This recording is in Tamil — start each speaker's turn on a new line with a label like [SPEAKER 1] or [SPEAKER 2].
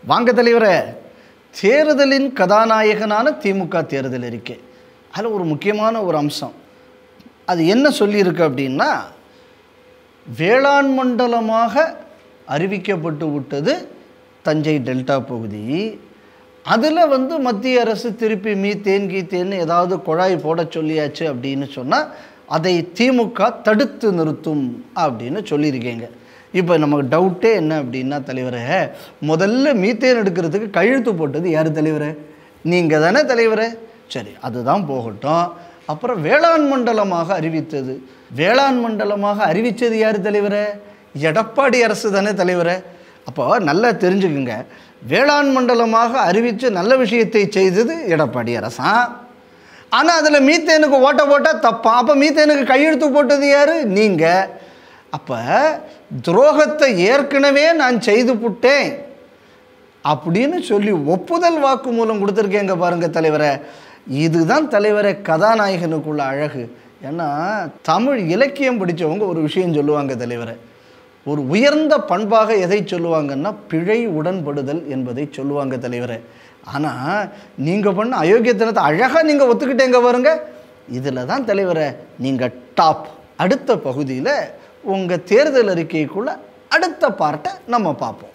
[SPEAKER 1] வாங்க தலைவரே, தேர்தலின் கதாநாயகனான திமுக தேர்தல் அறிக்கை. அதில் ஒரு முக்கியமான ஒரு அம்சம். அது என்ன சொல்லியிருக்கு அப்படின்னா, வேளாண் மண்டலமாக அறிவிக்கப்பட்டு விட்டது தஞ்சை டெல்டா பகுதி. அதில் மத்திய அரசு திருப்பி மீத்தேன் கீத்தேன்னு ஏதாவது குழாய் போட சொல்லியாச்சு அப்படின்னு சொன்னால் அதை திமுக தடுத்து நிறுத்தும் அப்படின்னு சொல்லியிருக்கீங்க. இப்போ நமக்கு டவுட்டே என்ன அப்படின்னா தலைவரே, முதல்ல மீத்தேன் எடுக்கிறதுக்கு கையெழுத்து போட்டது யார் தலைவரே? நீங்கள் தானே தலைவரே? சரி, அதுதான் போகட்டும். அப்புறம் வேளாண் மண்டலமாக அறிவித்தது, வேளாண் மண்டலமாக அறிவித்தது யார் தலைவரே? எடப்பாடி அரசு தானே தலைவரே? அப்போ நல்லா தெரிஞ்சுக்குங்க, வேளாண் மண்டலமாக அறிவித்து நல்ல விஷயத்தை செய்தது எடப்பாடி அரசான். ஆனால் அதில் மீத்தேனுக்கு ஓட்ட போட்டால் தப்பா. அப்போ மீத்தேனுக்கு கையெழுத்து போட்டது யார்? நீங்கள். அப்போ துரோகத்தை ஏற்கனவே நான் செய்து புட்டேன் அப்படின்னு சொல்லி ஒப்புதல் வாக்கு மூலம் கொடுத்துருக்கேங்க பாருங்க தலைவரை. இதுதான் தலைவரை கதாநாயகனுக்குள்ள அழகு. ஏன்னா தமிழ் இலக்கியம் படித்தவங்க ஒரு விஷயம் சொல்லுவாங்க தலைவரை, ஒரு உயர்ந்த பண்பாக எதை சொல்லுவாங்கன்னா பிழை உடன்படுதல் என்பதை சொல்லுவாங்க தலைவரை. ஆனால் நீங்கள் பண்ண அயோக்கியத்தனத்தை அழகாக நீங்கள் ஒத்துக்கிட்டேங்க பாருங்க. இதில் தான் தலைவரை நீங்கள் டாப். அடுத்த பகுதியில் உங்கள் தேர்தல் அறிக்கைக்குள்ளே அடுத்த பார்ட்டை நம்ம பார்ப்போம்.